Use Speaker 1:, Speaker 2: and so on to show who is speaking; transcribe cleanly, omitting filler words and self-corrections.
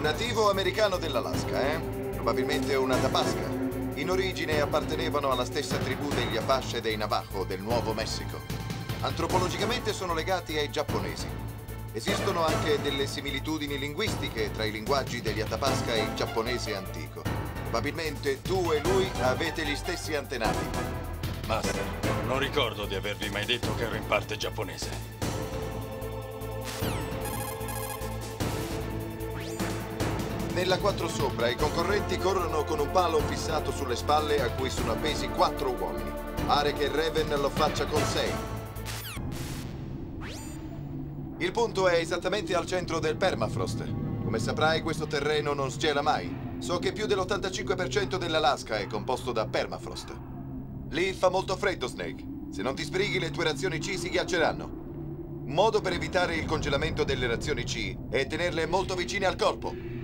Speaker 1: nativo americano dell'Alaska, eh? Probabilmente un Atapasca. In origine appartenevano alla stessa tribù degli Apache e dei Navajo del Nuovo Messico. Antropologicamente sono legati ai giapponesi. Esistono anche delle similitudini linguistiche tra i linguaggi degli Atapasca e il giapponese antico. Probabilmente tu e lui avete gli stessi antenati.
Speaker 2: Master, non ricordo di avervi mai detto che ero in parte giapponese.
Speaker 1: Nella 4 sopra i concorrenti corrono con un palo fissato sulle spalle a cui sono appesi 4 uomini. Pare che Raven lo faccia con 6. Il punto è esattamente al centro del permafrost. Come saprai, questo terreno non sgela mai. So che più dell'85% dell'Alaska è composto da permafrost. Lì fa molto freddo, Snake. Se non ti sbrighi, le tue reazioni C si ghiacceranno. Un modo per evitare il congelamento delle reazioni C è tenerle molto vicine al corpo.